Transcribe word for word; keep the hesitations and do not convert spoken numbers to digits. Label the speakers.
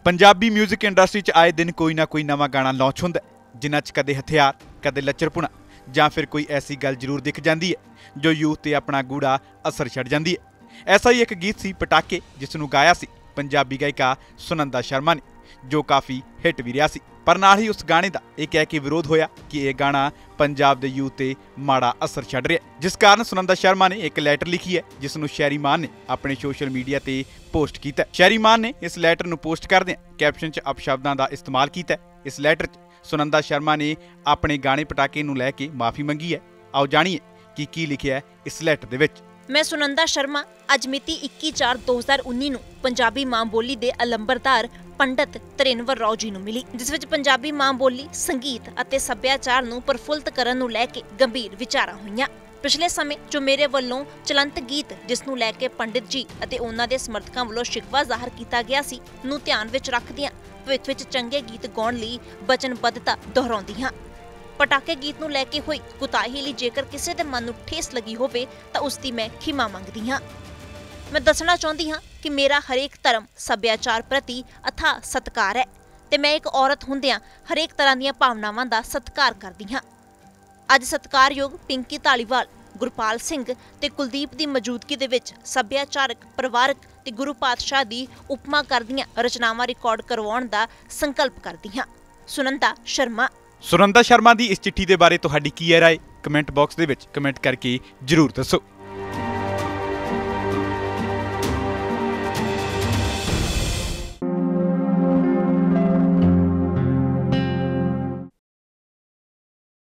Speaker 1: Punjabi music industry च आए दिन कोई ना कोई नवा गाना लॉन्च हुंदा है, जिन्हां च कदे हथियार, कदे लच्चरपुणा जां फिर कोई ऐसी गल जरूर दिख जाती है जो यूथ ते अपना गूढ़ा असर छड़ जाती है। ऐसा ही एक गीत सी पटाके, जिसनूं गाया सी पंजाबी गायिका सुनंदा शर्मा ने, जो काफ़ी हिट भी रहा सी। पर नाल ही उस गाने का यह कह के विरोध होया कि यह गाना पंजाब दे यूथ ते माड़ा असर छड़ रहा है, जिस कारण सुनंदा शर्मा ने एक लैटर लिखी है, जिसनूं शहरी मान ने अपने सोशल मीडिया ते पोस्ट किया। शहरी मान ने इस लैटर नूं पोस्ट करदिआं कैप्शन च अपशब्दां दा इस्तेमाल किया। इस लैटर च सुनंदा शर्मा ने अपने गाने पटाके नूं लैके माफ़ी मंगी है। आओ जाणीए कि की लिखिआ है इस लैटर दे विच।
Speaker 2: मैं सुनंदा शर्मा अज मिति इक्की चार दो हज़ार उन्नी नूं पंजाबी मां बोली दे अलंबरदार पंडित तरेनवर राव जी नूं मिली, जिस विच पंजाबी मां बोली, संगीत अते सभ्याचार नूं प्रफुल्लित करन नूं लैके गंभीर विचारां होईआं। पिछले समय जो मेरे वल्लों चलंत गीत जिस नूं लैके पंडित जी अते उन्हां दे समर्थकां वल्लों शिकवा ज़ाहिर कीता गया सी नूं ध्यान विच रखदिआं भविख विच चंगे गीत गाउण लई वचनबद्धता दोहराउंदी हां। पटाके गीत नूं लैके होई कुताही लई जेकर किसी दे मन नूं ठेस लगी होवे तां उसदी मैं खिमा मंगदी हां। मैं दसना चाहुंदी हां कि मेरा हरेक धर्म सभ्याचार प्रति अथाह सत्कार है ते मैं एक औरत हुंदिआं हरेक तरह दीआं भावनावां दा सत्कार करदी हां। अज सत्कारयोग पिंकी धालीवाल, गुरपाल सिंह ते कुलदीप दी मौजूदगी दे विच सभ्याचारक, परिवारक ते गुरु पातशाह दी उपमा करदिआं रचनावां रिकॉर्ड करवाउण दा संकल्प करदी हां। सुनंदा शर्मा।
Speaker 1: सुनंदा शर्मा दी इस चिट्ठी दे बारे तुहाडी की राय? कमेंट बॉक्स दे विच कमेंट करके जरूर दसो।